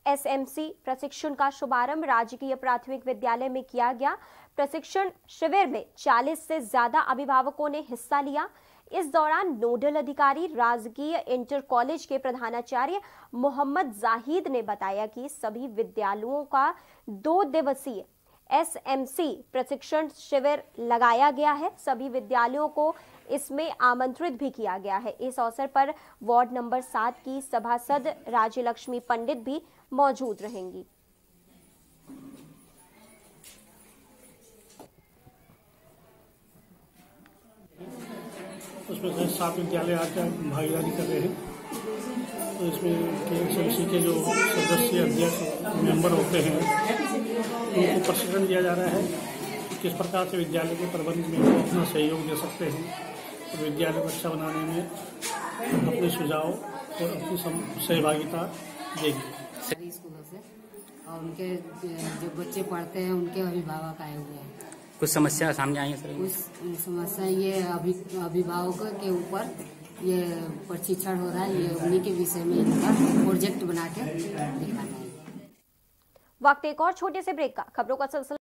SMC प्रशिक्षण का शुभारंभ राजकीय प्राथमिक विद्यालय में किया गया। प्रशिक्षण शिविर में 40 से ज्यादा अभिभावकों ने हिस्सा लिया। इस दौरान नोडल अधिकारी राजकीय इंटर कॉलेज के प्रधानाचार्य मोहम्मद जाहिद ने बताया कि सभी विद्यालयों का 2 दिवसीय एसएमसी प्रशिक्षण शिविर लगाया गया है। सभी विद्यालयों को इसमें आमंत्रित भी किया गया है। इस अवसर पर वार्ड नंबर 7 की सभासद राज्यलक्ष्मी पंडित भी मौजूद रहेंगी। उसमें से 7 विद्यालय आकर भागीदारी कर रहे हैं। तो इसमें एसएमसी के जो सदस्य अध्यक्ष मेंबर होते हैं उनको प्रशिक्षण दिया जा रहा है किस प्रकार से विद्यालय के प्रबंध में वो अपना सहयोग दे सकते हैं और विद्यालय को अच्छा बनाने में अपने सुझाव और अपनी सहभागिता देंगे। सभी स्कूलों से और उनके जो बच्चे पढ़ते हैं उनके अभिभावक आए हुए हैं। कुछ समस्या सामने आई है सर? कुछ समस्या ये अभिभावकों के ऊपर ये प्रशिक्षण हो रहा है, ये उन्हीं के विषय में इनका प्रोजेक्ट बना के दिखाना है। वक्त एक और छोटे से ब्रेक का। खबरों का सिलसिला